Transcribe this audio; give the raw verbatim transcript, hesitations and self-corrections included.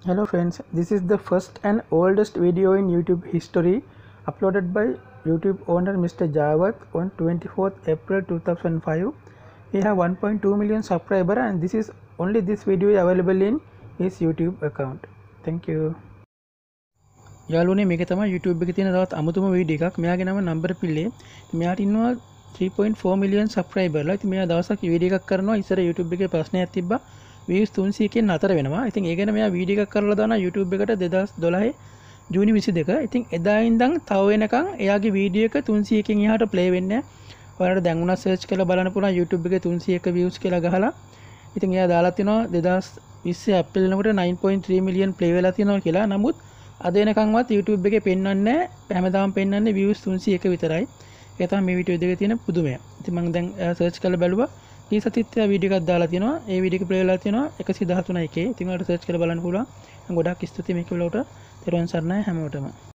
Hello friends, this is the first and oldest video in YouTube history uploaded by YouTube owner Mister Jawat on twenty-fourth April two thousand five. He have one point two million subscriber and this is only this video is available in his YouTube account. Thank you. යාළුවනේ මේක තමයි YouTube එකේ තියෙන තවත් අමුතුම video එකක්. මෙයාගේ නම නම්බර පිල්ලේ. මෙයාට ඉන්නවා three point four million subscriber ලා. ඉතින් මෙයා දවසක් වීඩියෝ එකක් කරනවා. ඉස්සර YouTube එකේ ප්‍රශ්නයක් තිබ්බා. views three hundred නතර වෙනවා. ඉතින් ඒ ගැන මෙයා වීඩියෝ එකක් කරලා දානවා YouTube එකට twenty twelve ජූනි twenty-two. ඉතින් එදා ඉඳන් තව වෙනකන් එයාගේ වීඩියෝ එක three hundred කින් එහාට ප්ලේ වෙන්නේ නැහැ. ඔයාලට දැන් උනා සර්ච් කරලා බලන්න පුළුවන් YouTube එකේ three hundred views කියලා ගහලා. ඉතින් එයා දාලා තිනවා twenty twenty ඇප්‍රිල් වෙනකොට nine point three million play වෙලා තියෙනවා කියලා. නමුත් අද වෙනකන්වත් YouTube එකේ පෙන්වන්නේ නැහැ. හැමදාම පෙන්වන්නේ views three hundred විතරයි. ඒක තමයි මේ වීඩියෝ දෙකේ තියෙන පුදුමය. ඉතින් මම දැන් සර්ච් කරලා බැලුවා. මේ සතිත් වීඩියෝ එකක් දාලා තියෙනවා. ඒ වීඩියෝ එක ප්ලේ වෙලා තියෙනවා one thirteen one. ඉතින් ඔයාලට සර්ච් කරලා බලන්න පුළුවන්. ගොඩක් ස්තුතියි මේක වලට. තෙරුවන් සරණයි හැමෝටම.